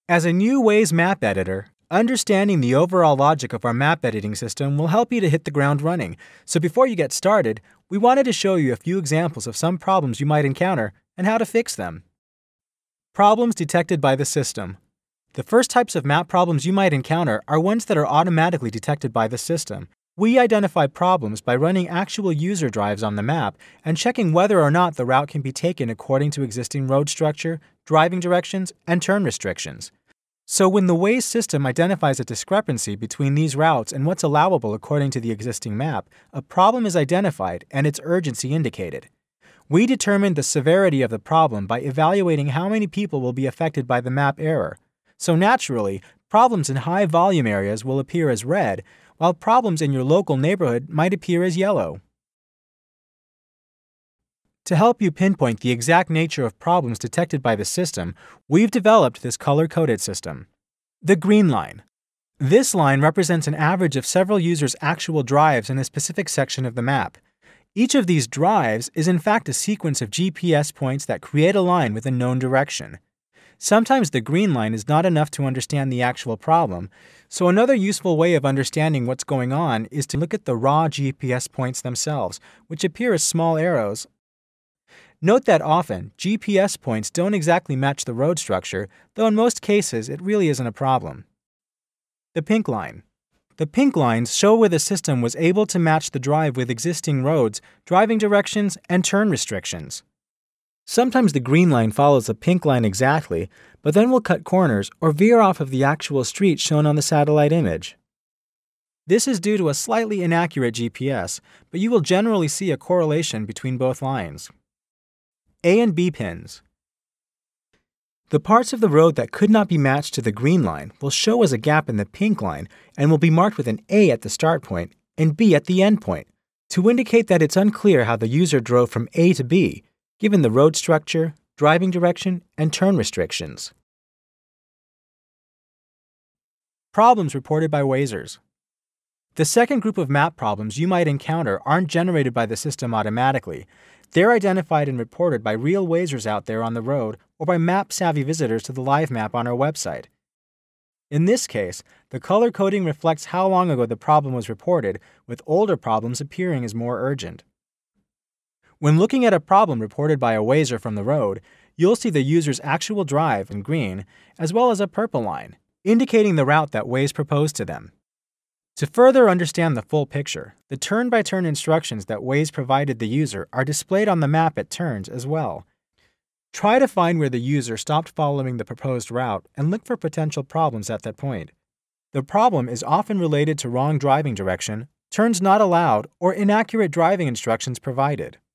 As a new Waze Map Editor, understanding the overall logic of our map editing system will help you to hit the ground running. So before you get started, we wanted to show you a few examples of some problems you might encounter and how to fix them. Problems detected by the system. The first types of map problems you might encounter are ones that are automatically detected by the system. We identify problems by running actual user drives on the map and checking whether or not the route can be taken according to existing road structure, driving directions, and turn restrictions. So when the Waze system identifies a discrepancy between these routes and what's allowable according to the existing map, a problem is identified and its urgency indicated. We determine the severity of the problem by evaluating how many people will be affected by the map error. So naturally, problems in high-volume areas will appear as red, while problems in your local neighborhood might appear as yellow. To help you pinpoint the exact nature of problems detected by the system, we've developed this color-coded system. The green line. This line represents an average of several users' actual drives in a specific section of the map. Each of these drives is in fact a sequence of GPS points that create a line with a known direction. Sometimes the green line is not enough to understand the actual problem, so another useful way of understanding what's going on is to look at the raw GPS points themselves, which appear as small arrows. Note that often, GPS points don't exactly match the road structure, though in most cases it really isn't a problem. The pink line. The pink lines show where the system was able to match the drive with existing roads, driving directions, and turn restrictions. Sometimes the green line follows the pink line exactly, but then will cut corners or veer off of the actual street shown on the satellite image. This is due to a slightly inaccurate GPS, but you will generally see a correlation between both lines. A and B pins. The parts of the road that could not be matched to the green line will show as a gap in the pink line and will be marked with an A at the start point and B at the end point, to indicate that it's unclear how the user drove from A to B, given the road structure, driving direction, and turn restrictions. Problems reported by Wazers. The second group of map problems you might encounter aren't generated by the system automatically. They're identified and reported by real Wazers out there on the road or by map-savvy visitors to the live map on our website. In this case, the color coding reflects how long ago the problem was reported, with older problems appearing as more urgent. When looking at a problem reported by a Wazer from the road, you'll see the user's actual drive in green, as well as a purple line, indicating the route that Waze proposed to them. To further understand the full picture, the turn-by-turn instructions that Waze provided the user are displayed on the map at turns as well. Try to find where the user stopped following the proposed route and look for potential problems at that point. The problem is often related to wrong driving direction, turns not allowed, or inaccurate driving instructions provided.